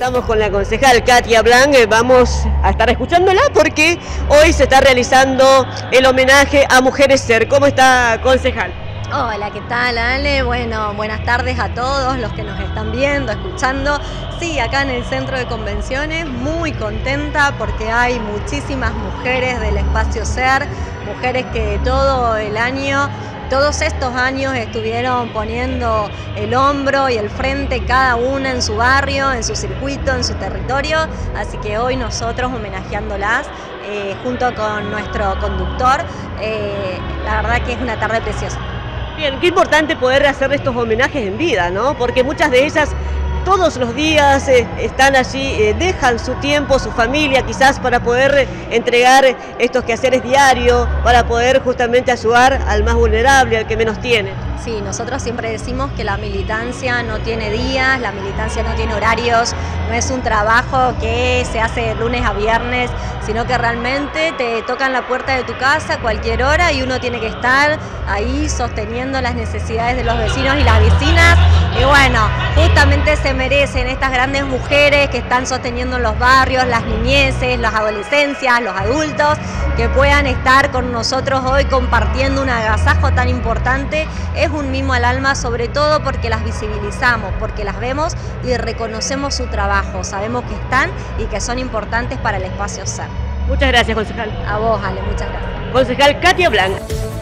Estamos con la concejal Katia Blanc, vamos a estar escuchándola porque hoy se está realizando el homenaje a Mujeres Ser. ¿Cómo está, concejal? Hola, ¿qué tal, Ale? Bueno, buenas tardes a todos los que nos están viendo, escuchando. Sí, acá en el Centro de Convenciones, muy contenta porque hay muchísimas mujeres del espacio Ser, mujeres que todo el año, todos estos años estuvieron poniendo el hombro y el frente cada una en su barrio, en su circuito, en su territorio, así que hoy nosotros homenajeándolas junto con nuestro conductor, la verdad que es una tarde preciosa. Bien, qué importante poder hacer estos homenajes en vida, ¿no? Porque muchas de ellas todos los días están allí, dejan su tiempo, su familia quizás para poder entregar estos quehaceres diarios, para poder justamente ayudar al más vulnerable, al que menos tiene. Sí, nosotros siempre decimos que la militancia no tiene días, la militancia no tiene horarios, no es un trabajo que se hace de lunes a viernes, sino que realmente te tocan la puerta de tu casa a cualquier hora y uno tiene que estar ahí sosteniendo las necesidades de los vecinos y las vecinas. Y bueno, justamente se merecen estas grandes mujeres que están sosteniendo los barrios, las niñeces, las adolescencias, los adultos, que puedan estar con nosotros hoy compartiendo un agasajo tan importante. Es un mimo al alma, sobre todo porque las visibilizamos, porque las vemos y reconocemos su trabajo, sabemos que están y que son importantes para el espacio Ser. Muchas gracias, concejal. A vos, Ale, muchas gracias. Concejal Katia Blanc.